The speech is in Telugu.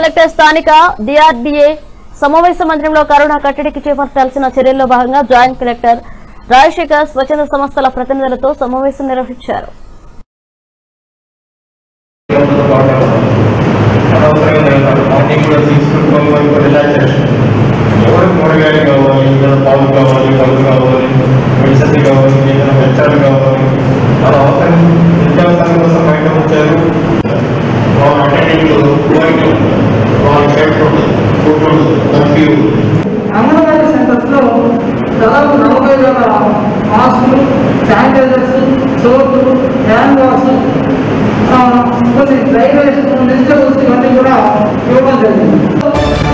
కలెక్టర్ స్థానిక డిఆర్డీఏ సమావేశ మందిరంలో కరోనా కట్టడికి చేపట్టాల్సిన చర్యల్లో భాగంగా జాయింట్ కలెక్టర్ రాజశేఖర్ స్వచ్ఛంద సంస్థల ప్రతినిధులతో సమావేశం నిర్వహించారు. అంగన్వాడీ సెంటర్స్ లో దాదాపు 40,000 మాస్కులు, శానిటైజర్స్, సోపులు, హ్యాండ్ వాష్, కొన్ని డ్రై వేస్ట్, వెజిటబుల్స్ ఇవన్నీ కూడా ఇవ్వడం జరిగింది.